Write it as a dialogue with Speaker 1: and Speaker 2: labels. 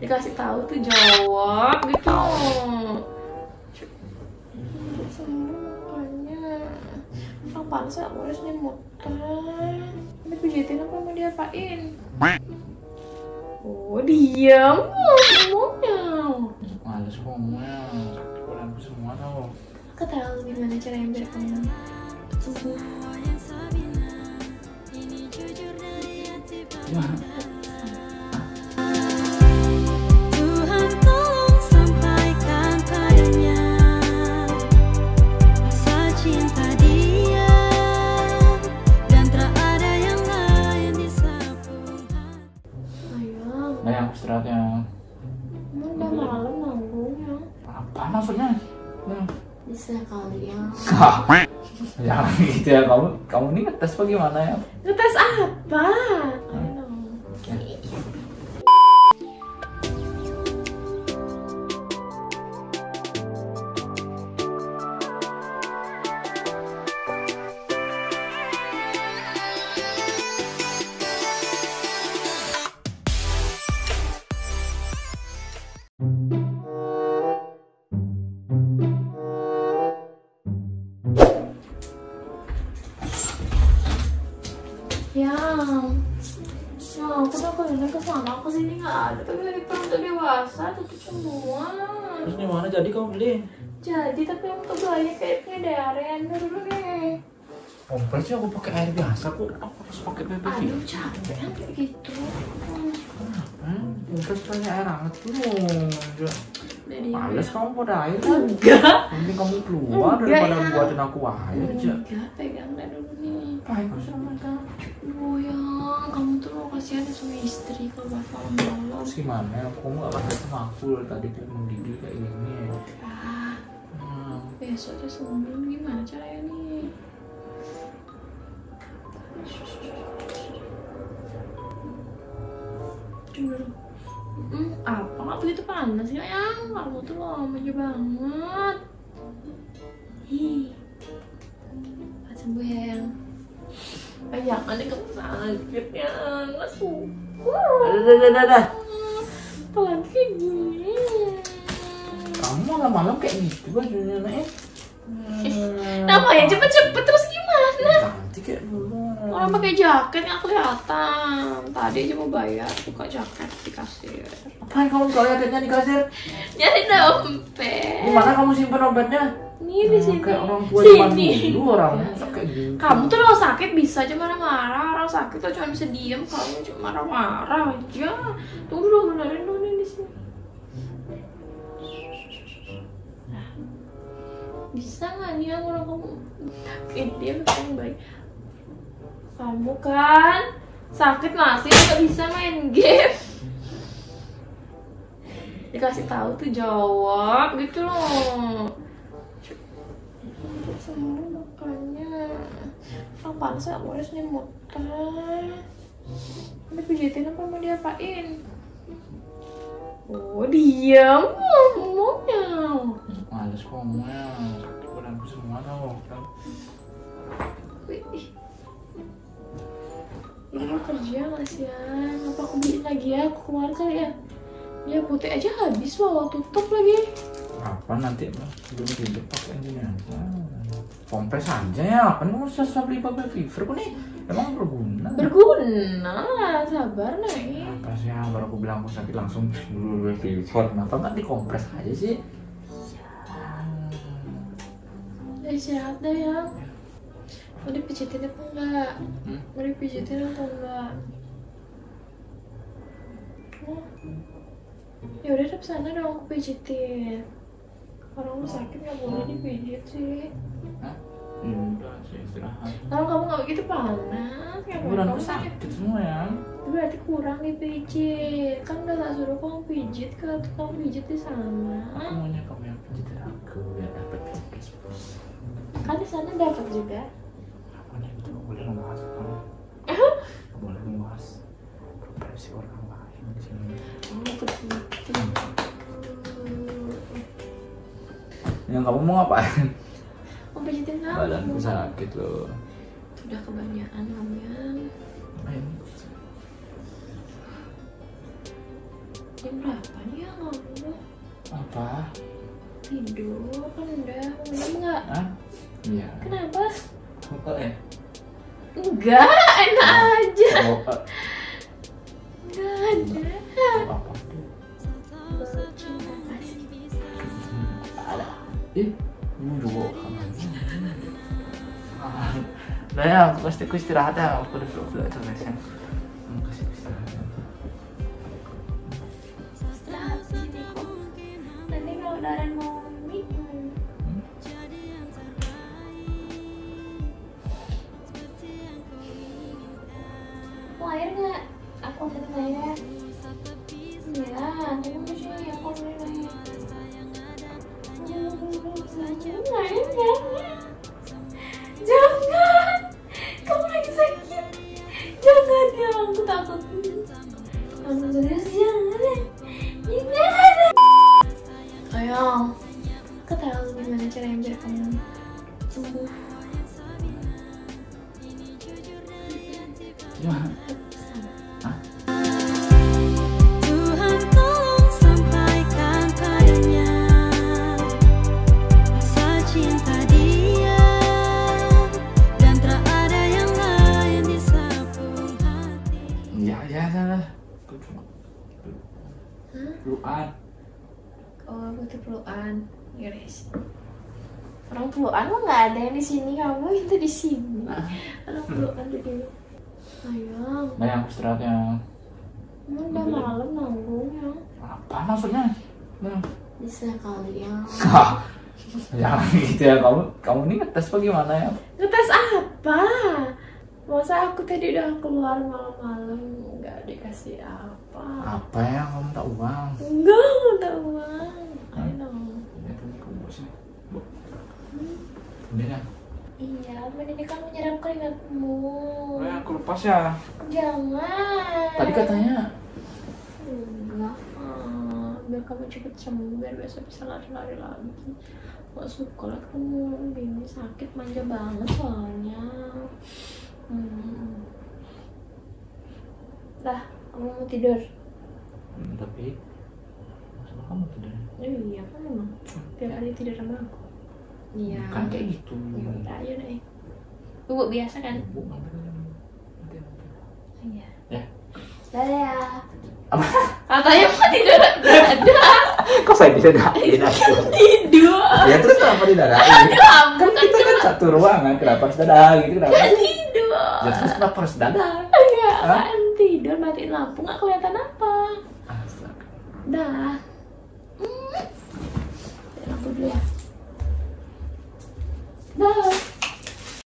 Speaker 1: Dikasih tahu tuh jawab gitu. Sembuh makanya. Apaan sih aku harus muter? Ini pijitin apa mau diapain? Oh diam semuanya.
Speaker 2: Males ngomongnya, sakit badanku semua tau.
Speaker 1: Aku tahu gimana caranya biar kamu sembuh.
Speaker 2: Ya.
Speaker 3: Tuhan tolong sampaikan padanya rasa cinta Dia, dan tak ada yang lain di samping
Speaker 1: Ayang,
Speaker 2: Nah yang istirahat ya.
Speaker 1: emang udah malam nanggungnya.
Speaker 2: Apa maksudnya?
Speaker 1: Bisa kali ya.
Speaker 2: Jangan gitu ya, kamu ini ngetes apa gimana ya?
Speaker 1: Ngetes apa? Ayo dong. Ya, aku udah keliling ke sana ke sini nggak ada, tapi dari untuk dewasa tutup semua.
Speaker 2: Terus gimana jadi kamu beli?
Speaker 1: Jadi tapi yang untuk belanja kayaknya Darren dulu nih.
Speaker 2: Kompres sih aku pakai air biasa kok, aku harus pakai baby
Speaker 1: Aduh
Speaker 2: filter.
Speaker 1: capek kan kayak gitu.
Speaker 2: Kompres pakai air hangat dulu.
Speaker 1: Jadi
Speaker 2: Males kamu pada air.
Speaker 1: enggak.
Speaker 2: Mending kamu keluar
Speaker 1: Enggak,
Speaker 2: daripada
Speaker 1: ya.
Speaker 2: buatin aku air aja.
Speaker 1: Enggak, pegang dah dulu nih.
Speaker 2: Baik sama kamu.
Speaker 1: Oh ya, kamu tuh mau kasihan sama istri kalau bapak malam.
Speaker 2: Terus gimana? Aku nggak kasih sama aku tadi tuh mendidih kayak gini.
Speaker 1: Ah, besoknya sembuh gimana caranya nih? Dulu. Apa nggak begitu panas ya? Yang kamu tuh lama aja banget. Hi, cepat sembuh ya yang. Jangan deh kamu sakit ya, nggak suka.
Speaker 2: Dah.
Speaker 1: Pelan kayak gini.
Speaker 2: Kamu malam-malam kayak gitu bajunya nih.
Speaker 1: Namanya cepet-cepet terus gimana?
Speaker 2: Ganti kayak dulu.
Speaker 1: Orang pakai jaket nggak kelihatan. Tadi aja mau bayar buka jaket di kasir.
Speaker 2: Apaan kamu kalau jaketnya di kasir?
Speaker 1: Nyari dompet.
Speaker 2: Di mana kamu simpan dompetnya?
Speaker 1: Nih di sini.
Speaker 2: Kayak orang tua zaman
Speaker 1: Sini.
Speaker 2: dulu orang kayak gitu.
Speaker 1: Kamu tuh kalau sakit bisa aja marah-marah. Orang sakit tuh cuma bisa diem. Kamu cuma marah-marah aja. Tunggu dulu benerin dulu nih di sini. Nah, bisa nggak nih yang orang kamu? Dia kamu baik. Kamu kan sakit masih nggak bisa main game. Dikasih tahu tuh jawab gitu loh. Sembuh makanya. Apaan sih aku harus muter? Ini pijitin apa mau diapain? Oh diam semuanya.
Speaker 2: Males ngomongnya, sakit badanku semua tau.
Speaker 1: Wih. Ini mau kerja nggak sih ya? Apa aku beliin lagi ya? Aku kemarin kali ya. Ya putih aja habis loh, tutup lagi.
Speaker 2: Apa nanti belum tidur pakai ini aja. Kompres aja ya, apa nih usah beli baby fever kok nih? Emang berguna?
Speaker 1: Berguna lah, sabar nih.
Speaker 2: Apa sih ya, baru aku bilang aku sakit langsung dulu baby fever. Kenapa nggak dikompres aja sih?
Speaker 1: Istirahat deh ya. Mau dipijitin apa enggak? Mau dipijitin atau enggak? Oh. Ya udah di sana dong aku pijitin. Orang lu sakit nggak boleh dipijit sih.
Speaker 2: Hah? Ya udah, saya istirahat.
Speaker 1: Kalau kamu nggak begitu panas, kamu
Speaker 2: Badanku
Speaker 1: sakit.
Speaker 2: sakit semua ya.
Speaker 1: Berarti kurang dipijit. Kan udah tak suruh kamu pijit ke tukang pijit di sana.
Speaker 2: Aku maunya kamu yang pijitin aku biar dapat cashback.
Speaker 1: Kan di sana dapat juga.
Speaker 2: Apanya itu boleh membahas kamu? Boleh membahas profesi orang lain di sini.
Speaker 1: Oh, begitu.
Speaker 2: Yang kamu mau ngapain?
Speaker 1: Mau pijitin kamu.
Speaker 2: Badanku sakit loh.
Speaker 1: Udah kebanyakan kamu ya.
Speaker 2: Ayo.
Speaker 1: Jam berapa nih ya ngomong?
Speaker 2: Apa?
Speaker 1: Tidur kan udah. Udah enggak?
Speaker 2: Hah? Iya.
Speaker 1: Kenapa?
Speaker 2: Apa ya?
Speaker 1: Enggak, enak aja.
Speaker 2: Oh,
Speaker 1: Enggak ada.
Speaker 2: apa?
Speaker 1: Bercinta kasih.
Speaker 2: Ada. Ih, dua. Nah ya, pasti aku istirahat ya. Aku udah belum selesai. Kasih istirahat.
Speaker 1: Istirahat sini kok. Nanti kalau Daren mau minum. Mau air nggak? Aku ambil air. Iya, tapi mau sini aku ambil air. Jangan, kamu lagi sakit. Jangan ya, aku takut. Kamu serius jangan. Jangan. Ayo, aku tahu gimana caranya biar kamu sembuh.
Speaker 2: Ya.
Speaker 3: Tuhan tolong sampaikan padanya cinta dia dan tak ada yang lain di samping hati.
Speaker 2: Ya, salah. Aku cuma pelukan.
Speaker 1: Oh, butuh pelukan. Guys. Orang pelukan mah nggak ada yang di sini, kamu itu di sini. Orang pelukan dulu. Ayo.
Speaker 2: Nah, yang aku istirahat ya.
Speaker 1: Emang udah malam nanggung ya.
Speaker 2: Apa maksudnya? Nah.
Speaker 1: Bisa kali ya.
Speaker 2: Jangan gitu ya, kamu ini ngetes apa gimana ya?
Speaker 1: Ngetes apa? Masa aku tadi udah keluar malam-malam nggak dikasih apa?
Speaker 2: Apa ya, kamu minta uang?
Speaker 1: Enggak, minta uang. Ayo.
Speaker 2: Ini tuh kamu sih. Udah kan?
Speaker 1: Iya, ini kan menyerap keringatmu.
Speaker 2: Nah, aku lepas ya.
Speaker 1: Jangan.
Speaker 2: Tadi katanya
Speaker 1: Enggak. Biar kamu cepet sembuh, biar besok bisa lari-lari lagi. Gak suka liat kamu gini sakit, manja banget soalnya. Dah, kamu mau tidur?
Speaker 2: Tapi masalah kamu tidur.
Speaker 1: Iya kan emang tiap hari tidur sama aku. Iya.
Speaker 2: Kan kayak gitu.
Speaker 1: Ya udah, ayo deh. Bubuk biasa kan?
Speaker 2: Nanti.
Speaker 1: Iya.
Speaker 2: Ya.
Speaker 1: Dadah ya.
Speaker 2: Apa?
Speaker 1: Katanya mau tidur. Dadah.
Speaker 2: Kok saya didadain aku?
Speaker 1: Tidur.
Speaker 2: Ya terus kenapa didadain?
Speaker 1: Kamu
Speaker 2: Kan kita kan satu ruangan, kenapa harus dadah gitu? Kenapa?
Speaker 1: tidur.
Speaker 2: Ya terus kenapa harus dadah?
Speaker 1: Iya,
Speaker 2: Hah?
Speaker 1: kan tidur matiin lampu nggak kelihatan apa.
Speaker 2: Astaga.
Speaker 1: Dah. Matiin lampu dulu ya. Dah.